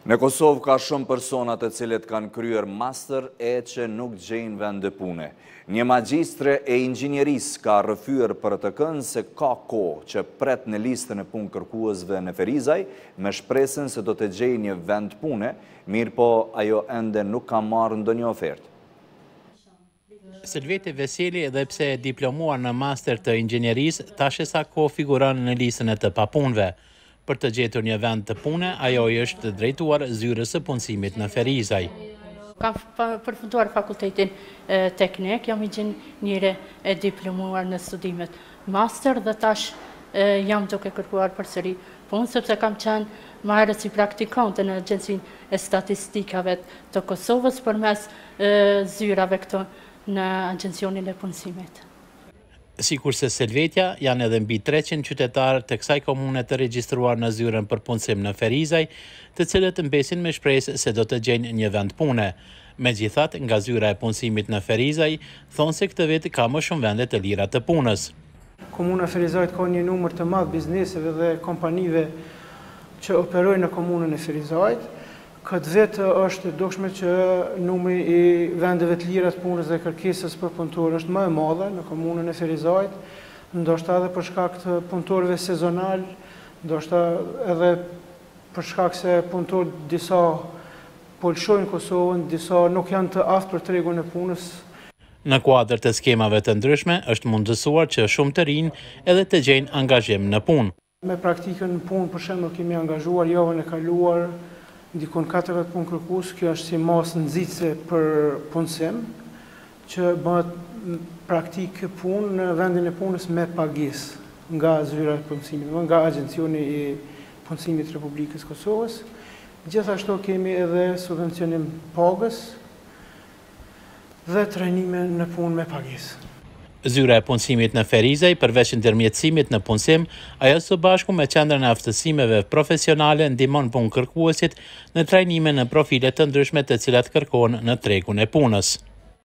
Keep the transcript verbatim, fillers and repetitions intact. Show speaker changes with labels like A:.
A: Në Kosovë ka shumë persona të cilët kanë kryer master e që nuk gjejnë vend të pune. Një magjistre e inxhinierisë ka rrëfyer për të kënë se ka kohë që pret në listën e punë kërkuesve në Ferizaj me shpresën se do të gjejë një vend pune, mirë po ajo ende nuk ka marrë ndonjë ofertë.
B: Selveti Veseli, edhe pse e diplomuar në master të inxhinierisë, tash sa kohë figuron në listën e të papunëve. Për të gjetur një vend të pune, ajo i është drejtuar zyrës së punësimit në Ferizaj.
C: Kam përfunduar fakultetin teknik, jam inxhiniere e diplomuar në studimet master dhe tash jam duke kërkuar përsëri punë, sepse kam qenë më herët si praktikante në Agjencinë e Statistikave të Kosovës përmes zyrave këto në Agjencionin e Punësimit.
B: Sikurse Selvetja, janë edhe mbi treqind qytetarë të kësaj komune të regjistruar në zyrën për punësim në Ferizaj, të cilët mbesin me shpresë se do të gjejnë një vend pune. Megjithatë, nga zyra e punësimit në Ferizaj, thonë se këtë vit ka më shumë vende të lira të punës.
D: Komuna Ferizajt ka një numër të madh bizneseve dhe kompanive që operojnë në komunën e Ferizajt. Këtë vit është dukshme që numri i vendeve të lira të punës dhe kërkesës për punëtor është më e madhe në komunën e Ferizajt, ndoshta edhe për shkak të punëtorëve sezonal, ndoshta edhe për shkak se punëtorët disa po lëshojnë Kosovën, disa nuk janë të aftë për tregun e punës.
B: Në kuadër të skemave të ndryshme është mundësuar që shumë të rinj edhe të gjejnë angazhim në punë.
D: Me praktikën në punë, për shembull, kemi angazhuar javën e kaluar ndikon katërdhjetë punë kërkues, kjo është si masë nxitse për punësim, që bëhet praktikë punë në vendin e punës me pagesë nga zyra e punësimit, nga Agjencioni i Punësimit të Republikës Kosovës. Gjithashtu kemi edhe subvencionim pagës dhe trajnime në punë me pagesë.
B: Zyra e punësimit në Ferizaj, përveç ndërmjetësimit në punësim, ajo së bashku me qendrën e aftësimeve profesionale ndihmon punë kërkuesit në trajnime në profile të ndryshme të cilat kërkojnë në tregun e punës.